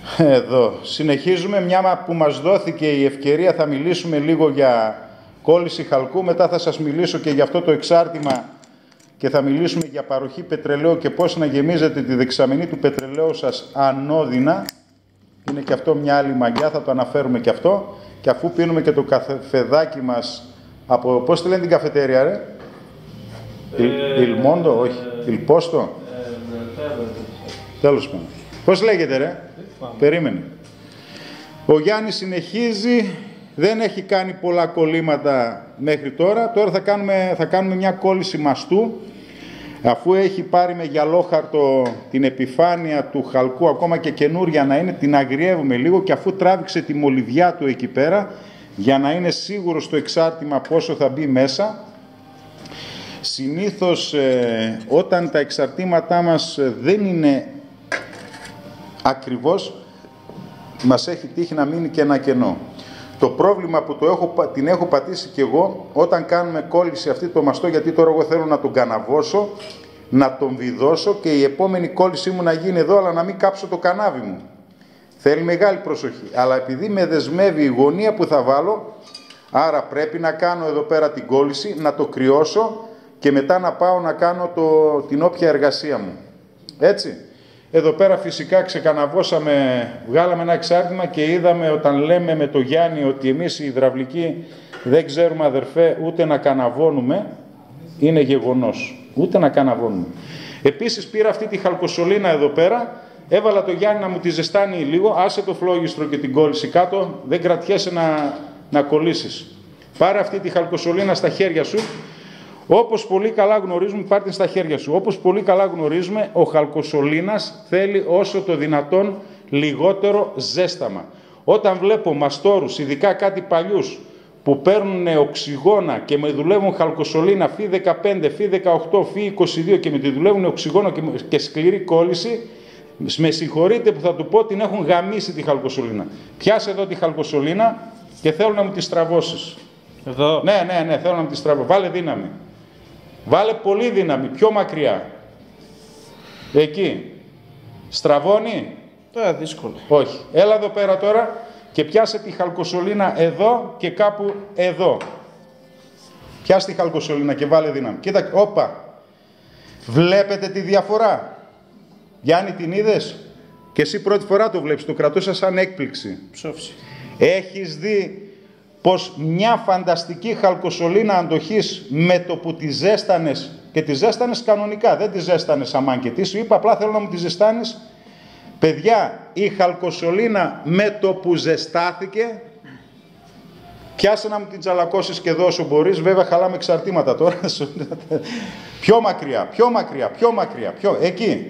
Εδώ. Συνεχίζουμε, μια που μας δόθηκε η ευκαιρία θα μιλήσουμε λίγο για κόλληση χαλκού, μετά θα σας μιλήσω και για αυτό το εξάρτημα και θα μιλήσουμε για παροχή πετρελαίου και πώς να γεμίζετε τη δεξαμενή του πετρελαίου σας ανώδυνα. Είναι και αυτό μια άλλη μαγιά, θα το αναφέρουμε και αυτό. Και αφού πίνουμε και το καφεδάκι μας από, πώς τη λένε την καφετέρια ρε? Ιλμόντο, όχι, Ιλπόστο. Τέλος πάντων. Πώς λέγεται ρε? Περίμενε. Ο Γιάννης συνεχίζει, δεν έχει κάνει πολλά κολλήματα μέχρι τώρα. Τώρα θα κάνουμε μια κόλληση μαστού. Αφού έχει πάρει με γυαλόχαρτο την επιφάνεια του χαλκού, ακόμα και καινούρια να είναι, την αγριεύουμε λίγο και αφού τράβηξε τη μολυβιά του εκεί πέρα, για να είναι σίγουρο στο εξάρτημα πόσο θα μπει μέσα. Συνήθως όταν τα εξαρτήματά μας δεν είναι ακριβώς, μας έχει τύχει να μείνει και ένα κενό. Το πρόβλημα που την έχω πατήσει και εγώ, όταν κάνουμε κόλληση αυτή το μαστό, γιατί τώρα εγώ θέλω να τον καναβώσω, να τον βιδώσω και η επόμενη κόλλησή μου να γίνει εδώ, αλλά να μην κάψω το κανάβι μου. Θέλει μεγάλη προσοχή. Αλλά επειδή με δεσμεύει η γωνία που θα βάλω, άρα πρέπει να κάνω εδώ πέρα την κόλληση, να το κρυώσω και μετά να πάω να κάνω την όποια εργασία μου. Έτσι. Εδώ πέρα φυσικά ξεκαναβώσαμε, βγάλαμε ένα εξάρτημα και είδαμε όταν λέμε με το Γιάννη ότι εμείς οι υδραυλικοί δεν ξέρουμε αδερφέ ούτε να καναβώνουμε, είναι γεγονός. Ούτε να καναβώνουμε. Επίσης πήρα αυτή τη χαλκοσολίνα εδώ πέρα, έβαλα το Γιάννη να μου τη ζεστάνει λίγο, άσε το φλόγιστρο και την κόλληση κάτω, δεν κρατιέσαι να κολλήσεις. Πάρε αυτή τη χαλκοσολίνα στα χέρια σου. Όπως πολύ καλά γνωρίζουμε, πάρ' την στα χέρια σου. Όπως πολύ καλά γνωρίζουμε, ο χαλκοσολίνας θέλει όσο το δυνατόν λιγότερο ζέσταμα. Όταν βλέπω μαστόρους, ειδικά κάτι παλιούς, που παίρνουν οξυγόνα και με δουλεύουν χαλκοσολίνα Φ15, Φ18, Φ22 και με τη δουλεύουν οξυγόνο και σκληρή κόλληση, με συγχωρείτε που θα του πω, την έχουν γαμίσει τη χαλκοσολίνα. Πιάσε εδώ τη χαλκοσολίνα και θέλω να μου τη στραβώσεις. Εδώ. Ναι, θέλω να μου τη στραβώ. Βάλε δύναμη. Βάλε πολύ δύναμη, πιο μακριά. Εκεί. Στραβώνει. Τώρα δύσκολο. Όχι. Έλα εδώ πέρα τώρα και πιάσε τη χαλκοσολίνα εδώ και κάπου εδώ. Πιάσε τη χαλκοσολίνα και βάλε δύναμη. Κοίτα, όπα. Βλέπετε τη διαφορά. Γιάννη, την είδες? Και εσύ πρώτη φορά το βλέπεις, το κρατούσα σαν έκπληξη. Ψόφιση. Έχεις δει πως μια φανταστική χαλκοσολίνα αντοχής με το που τη ζέστανες και τη ζέστανες κανονικά, δεν τη ζέστανες αμάν και τι, σου είπα απλά θέλω να μου τη ζεστάνεις. Παιδιά, η χαλκοσολίνα με το που ζεστάθηκε, πιάσε να μου την τσαλακώσεις και εδώ όσο μπορείς, βέβαια χαλάμε εξαρτήματα τώρα, πιο μακριά, πιο μακριά, πιο μακριά, εκεί.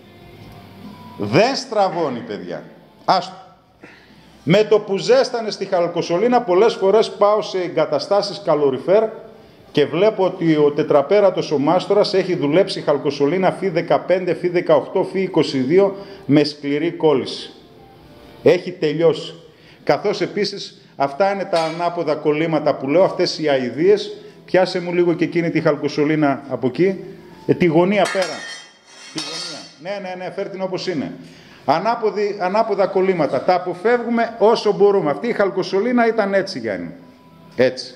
Δεν στραβώνει παιδιά, άστο. Με το που ζέστανε στη χαλκοσολίνα, πολλές φορές πάω σε εγκαταστάσεις καλοριφέρ και βλέπω ότι ο τετραπέρατος ο μάστορας έχει δουλέψει χαλκοσολίνα Φ15, Φ18, Φ22 με σκληρή κόλληση. Έχει τελειώσει. Καθώς επίσης αυτά είναι τα ανάποδα κολλήματα που λέω, αυτές οι αηδίες. Πιάσε μου λίγο και εκείνη τη χαλκοσολίνα από εκεί. Τη γωνία πέρα. Τη γωνία. Ναι, φέρ την όπως είναι. Ανάποδα κολλήματα. Τα αποφεύγουμε όσο μπορούμε. Αυτή η χαλκοσολίνα ήταν έτσι, Γιάννη. Έτσι.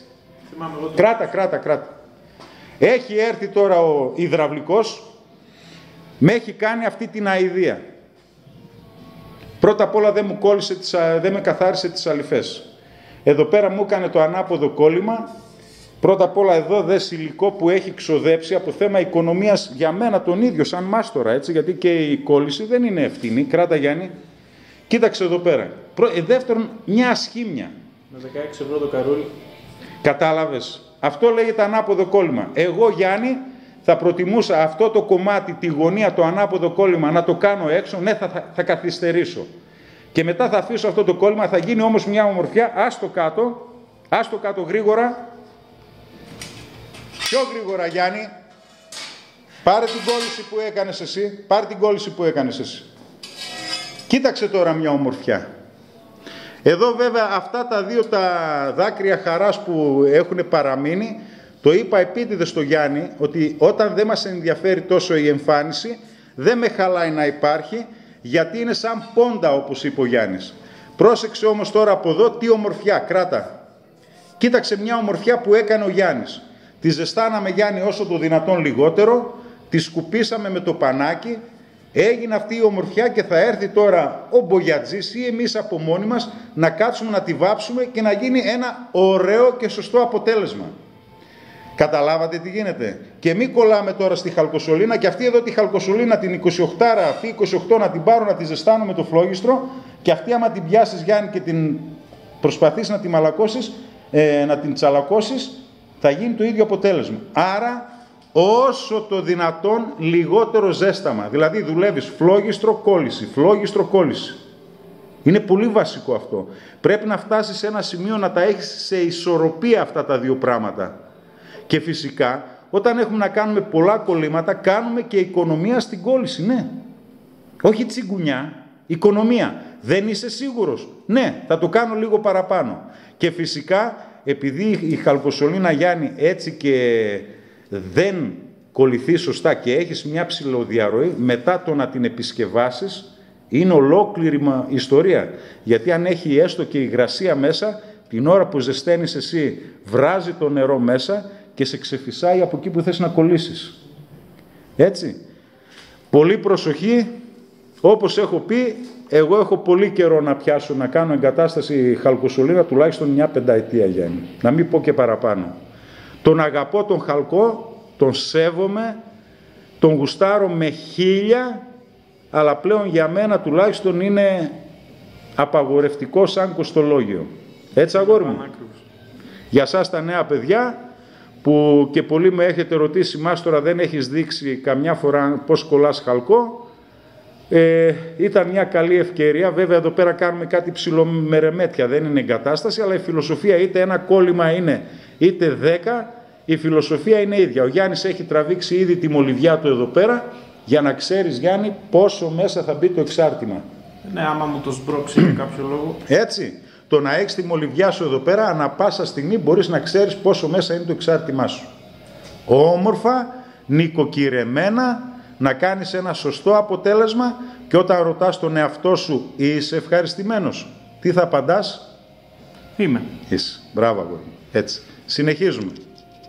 Κράτα. Έχει έρθει τώρα ο υδραυλικός, με έχει κάνει αυτή την αηδία. Πρώτα απ' όλα δεν με καθάρισε τις αλυφές. Εδώ πέρα μου έκανε το ανάποδο κόλλημα. Πρώτα απ' όλα εδώ υλικό που έχει ξοδέψει από θέμα οικονομίας για μένα τον ίδιο σαν μάστορα, έτσι, γιατί και η κόλληση δεν είναι ευθύνη. Κράτα Γιάννη. Κοίταξε εδώ πέρα. Δεύτερον, μια ασχήμια. Με 16 ευρώ το καρούλι. Κατάλαβες. Αυτό λέγεται ανάποδο κόλλημα. Εγώ Γιάννη θα προτιμούσα αυτό το κομμάτι, τη γωνία, το ανάποδο κόλλημα να το κάνω έξω. Ναι, θα καθυστερήσω. Και μετά θα αφήσω αυτό το κόλλημα, θα γίνει όμως μια ομορφιά. Άστο κάτω γρήγορα. Πιο γρήγορα Γιάννη. Πάρε την κόλληση που έκανες εσύ. Κοίταξε τώρα μια ομορφιά. Εδώ βέβαια αυτά τα δύο τα δάκρυα χαράς που έχουν παραμείνει, το είπα επίτηδες στο Γιάννη, ότι όταν δεν μας ενδιαφέρει τόσο η εμφάνιση, δεν με χαλάει να υπάρχει, γιατί είναι σαν πόντα, όπως είπε ο Γιάννης. Πρόσεξε όμως τώρα από εδώ τι ομορφιά, κράτα. Κοίταξε μια ομορφιά που έκανε ο Γιάννης. Τη ζεστάναμε, Γιάννη, όσο το δυνατόν λιγότερο, τη σκουπίσαμε με το πανάκι, έγινε αυτή η ομορφιά και θα έρθει τώρα ο μπογιατζής ή εμείς από μόνοι μας να κάτσουμε να τη βάψουμε και να γίνει ένα ωραίο και σωστό αποτέλεσμα. Καταλάβατε τι γίνεται? Και μην κολλάμε τώρα στη χαλκοσολίνα και αυτή εδώ τη χαλκοσολίνα την 28, αυτή 28 να την πάρω να τη ζεστάνω με το φλόγιστρο και αυτή άμα την πιάσεις, Γιάννη, και την προσπαθείς να τη μαλακώσεις, να την τσαλακώσεις, θα γίνει το ίδιο αποτέλεσμα. Άρα όσο το δυνατόν λιγότερο ζέσταμα. Δηλαδή δουλεύεις φλόγιστρο, κόλληση, φλόγιστρο, κόλληση. Είναι πολύ βασικό αυτό. Πρέπει να φτάσεις σε ένα σημείο να τα έχεις σε ισορροπία αυτά τα δύο πράγματα. Και φυσικά όταν έχουμε να κάνουμε πολλά κολλήματα κάνουμε και οικονομία στην κόλληση, ναι. Όχι τσιγκουνιά, οικονομία. Δεν είσαι σίγουρος? Ναι, θα το κάνω λίγο παραπάνω. Και φυσικά επειδή η χαλκοσολίνα, Γιάννη, έτσι και δεν κολληθεί σωστά και έχεις μια ψηλοδιαρροή, μετά το να την επισκευάσεις είναι ολόκληρη ιστορία. Γιατί αν έχει έστω και υγρασία μέσα, την ώρα που ζεσταίνεις εσύ βράζει το νερό μέσα και σε ξεφυσάει από εκεί που θες να κολλήσεις. Έτσι. Πολύ προσοχή. Όπως έχω πει, εγώ έχω πολύ καιρό να πιάσω να κάνω εγκατάσταση χαλκοσολίνα, τουλάχιστον μια πενταετία, Γιάννη. Να μην πω και παραπάνω. Τον αγαπώ τον χαλκό, τον σέβομαι, τον γουστάρω με 1000, αλλά πλέον για μένα τουλάχιστον είναι απαγορευτικό σαν κοστολόγιο. Έτσι, αγόρι μου? Για σας τα νέα παιδιά, που και πολλοί με έχετε ρωτήσει, μάστορα δεν έχεις δείξει καμιά φορά πώς κολλάς χαλκό, ήταν μια καλή ευκαιρία. Βέβαια εδώ πέρα κάνουμε κάτι ψιλομερεμέτια, δεν είναι εγκατάσταση, αλλά η φιλοσοφία είτε ένα κόλλημα είναι είτε 10, η φιλοσοφία είναι ίδια. Ο Γιάννης έχει τραβήξει ήδη τη μολυβιά του εδώ πέρα, για να ξέρεις, Γιάννη, πόσο μέσα θα μπει το εξάρτημα. Ναι, άμα μου το σμπρώξει για κάποιο λόγο. Έτσι, το να έχεις τη μολυβιά σου εδώ πέρα, ανά πάσα στιγμή μπορείς να ξέρεις πόσο μέσα είναι το εξάρτημά σου. Όμορφα, νοικοκυρεμένα, να κάνεις ένα σωστό αποτέλεσμα και όταν ρωτάς τον εαυτό σου είσαι ευχαριστημένος, τι θα απαντάς? Είμαι. Είσαι. Μπράβο, αγόρι. Έτσι. Συνεχίζουμε.